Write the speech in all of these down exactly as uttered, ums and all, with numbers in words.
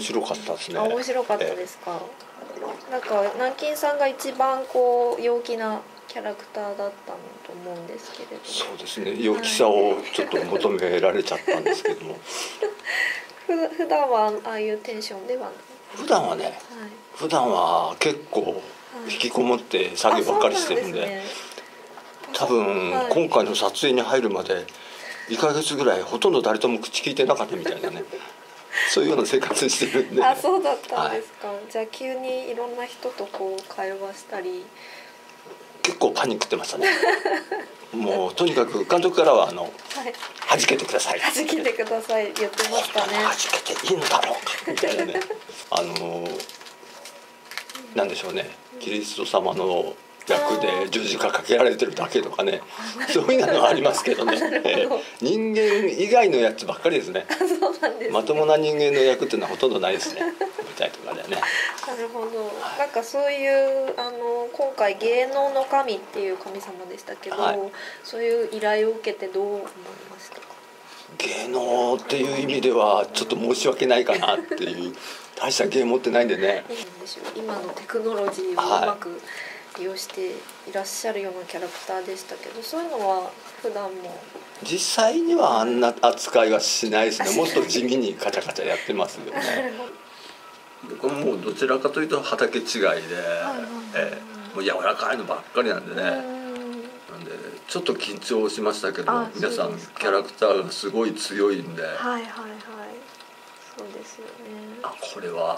白かったですね。 あ、面白かったですか。なんか南京さんが一番こう陽気なキャラクターだったのと思うんですけれども。 そうですね、陽気さをちょっと求められちゃったんですけどもふ普段はああいうテンションではない。 普段はね、はい、普段は結構引きこもって作業ばっかりしてるんで、はい、多分、はい、今回の撮影に入るまでいっかげつぐらいほとんど誰とも口聞いてなかったみたいなねそういうような生活してるんで。 あ、そうだったんですか。はい、じゃあ急にいろんな人とこう会話したり。 結構パニックってましたねもうとにかく監督からはあの、はい、弾けてください弾けてください言ってましたね。 弾けていいのだろうかみたいなねあのなんでしょうね、キリスト様の役で十字架かけられてるだけとかね、そういうのはありますけどね人間以外のやつばっかりですね。 そうなんですね。 まともな人間の役っていうのはほとんどないですね舞台とかでね。 なるほど、はい、なんかそういうあの今回芸能の神っていう神様でしたけど、はい、そういう依頼を受けてどう思いましたか。 芸能っていう意味ではちょっと申し訳ないかなっていう大した芸持ってないんでね。 今のテクノロジーをうまく利用していらっしゃるようなキャラクターでしたけど、そういうのは普段も実際にはあんな扱いはしないですね。もっと地味にカチャカチャやってますよね僕もうどちらかというと畑違いで、えー、もう柔らかいのばっかりなんでね。なんでちょっと緊張しましたけど、皆さんキャラクターがすごい強いんで、はいはいはい、 そうですよね。 あ、これは、はい、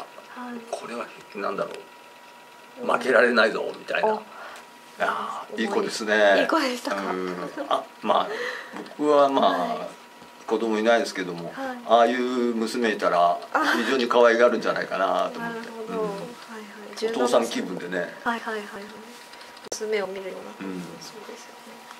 これはなんだろう、負けられないぞみたいな。いや、いい子ですね。 いい子でしたか。 あ、まあ僕はまあ、はい、子供いないですけども、はい、ああいう娘いたら非常に可愛がるんじゃないかなと思って。お父さん気分でね。 はいはいはいはい。娘を見るような、うん、そうですよね。